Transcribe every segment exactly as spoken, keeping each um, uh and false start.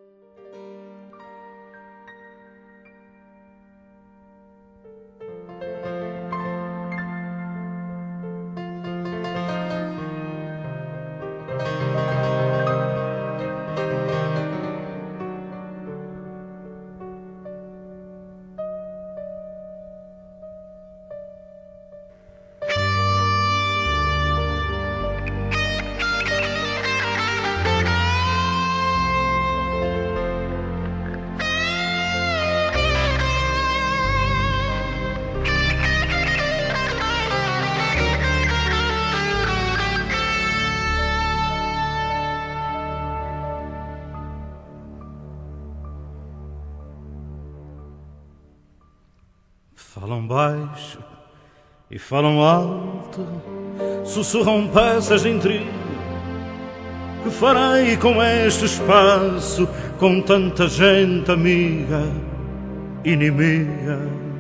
Falam baixo e falam alto, sussurram peças de intriga. Que farei com este espaço, com tanta gente amiga, inimiga?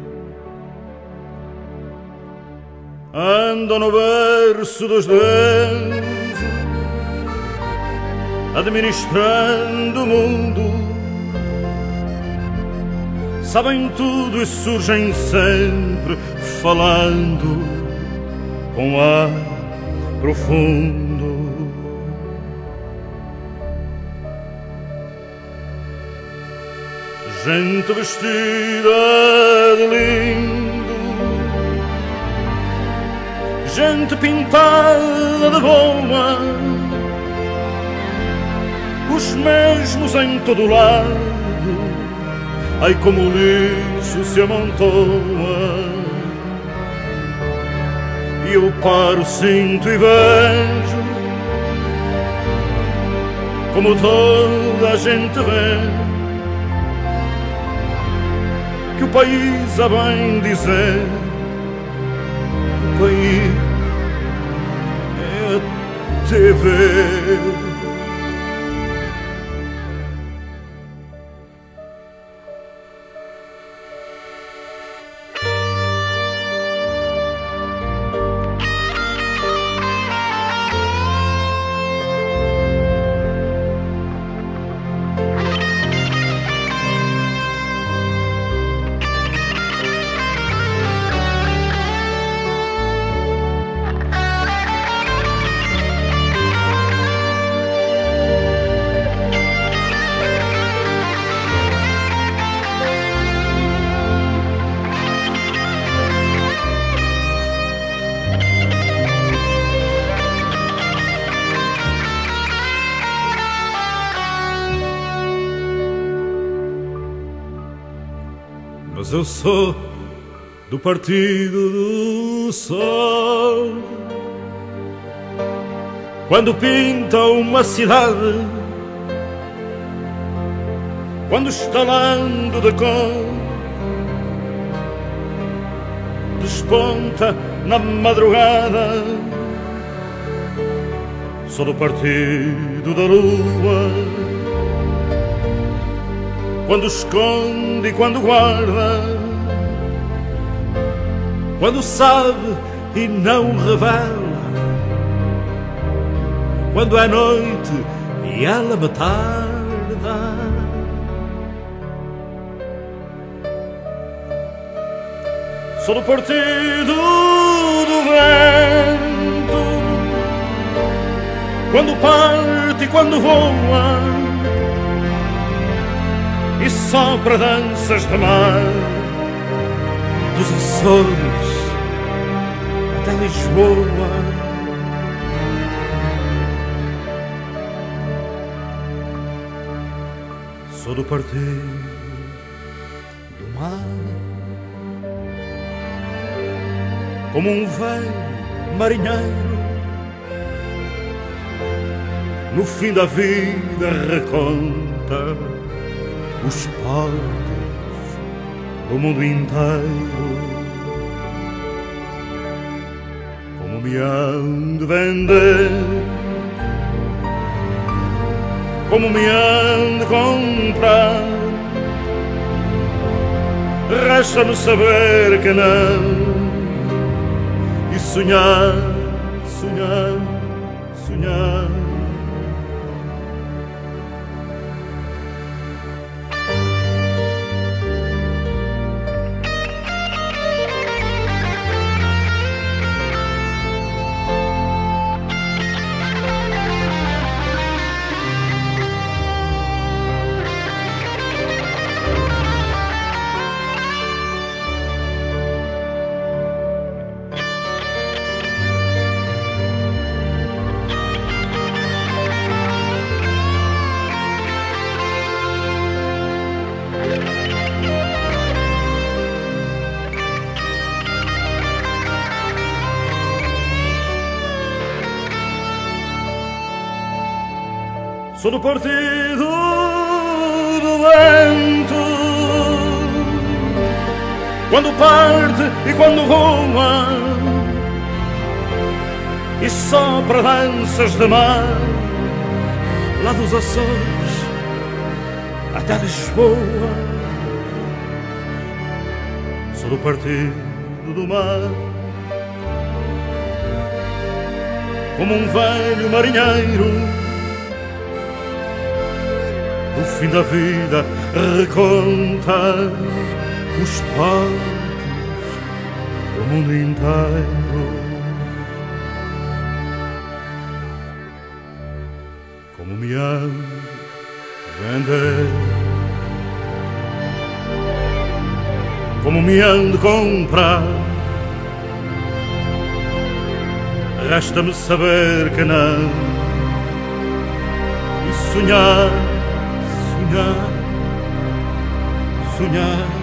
Andam no berço dos deuses, administrando o mundo. Sabem tudo e surgem sempre falando com ar profundo. Gente vestida de lindo, gente pintada de boa, os mesmos em todo lado. Ai, como o lixo se amontoa. E eu paro, sinto e vejo como toda a gente vê que o país, a bem dizer, o país é a T V. Mas eu sou do partido do sol. Quando pinta uma cidade, quando estalando de cor desponta na madrugada, sou do partido da lua. Quando esconde e quando guarda, quando sabe e não revela, quando é noite e ela me tarda. Sou do partido do vento, quando parte e quando voa e sopra danças de mar, dos Açores até Lisboa. Sou do partido do mar, como um velho marinheiro no fim da vida reconta os portos do mundo inteiro. Como me hão de vender, como me hão de comprar, resta-me saber que não, e sonhar, sonhar, sonhar. Sou do partido do vento, quando parte e quando voa, e sopra danças de mar, lá dos Açores até Lisboa. Sou do partido do mar, como um velho marinheiro, no fim da vida reconta os portos do mundo inteiro. Como me ando vender, como me ando comprar, resta-me saber que não, e sonhar, sonhar, sonhar.